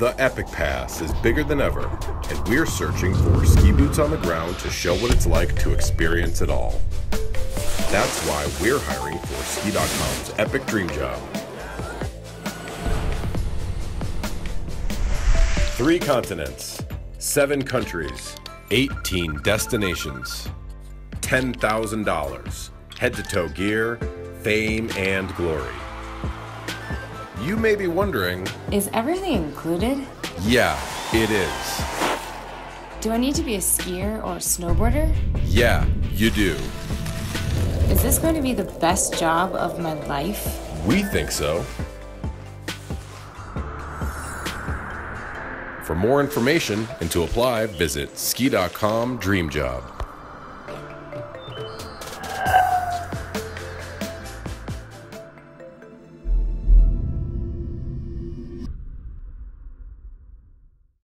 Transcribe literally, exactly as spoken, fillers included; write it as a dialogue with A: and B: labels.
A: The Epic Pass is bigger than ever, and we're searching for ski boots on the ground to show what it's like to experience it all. That's why we're hiring for Ski dot com's Epic Dream Job. Three continents, seven countries, eighteen destinations, ten thousand dollars, head-to-toe gear, fame, and glory. You may be wondering,
B: is everything included?
A: Yeah, it is.
B: Do I need to be a skier or a snowboarder?
A: Yeah, you do.
B: Is this going to be the best job of my life?
A: We think so. For more information and to apply, visit Ski dot com Dream Job.